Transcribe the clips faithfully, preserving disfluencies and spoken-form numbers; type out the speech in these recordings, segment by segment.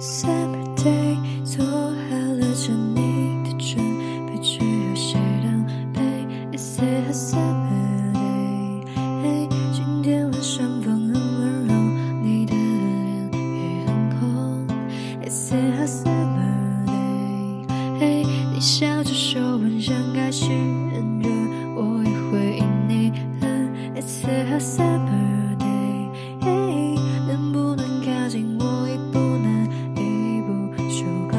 Summer day， 做好了着你的准备，只有谁当陪 ？It's a summer day， 嘿，今天晚上风很温柔，你的脸也很红。It's a summer day， 嘿，你笑着说晚上开始很热，我也会因你冷。It's a summer day， 嘿，能不能靠近我一步呢？一步就够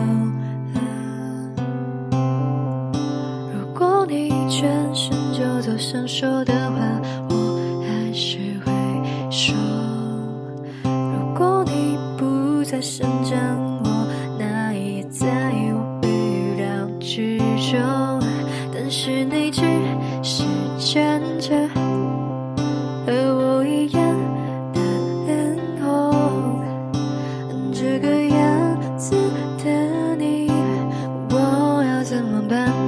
了。如果你转身就走想说的话，我还是会说。如果你不再生长我，那也在我预料之中。但是你只是站着，和我一样的脸红。这个样子的你，我要怎么办？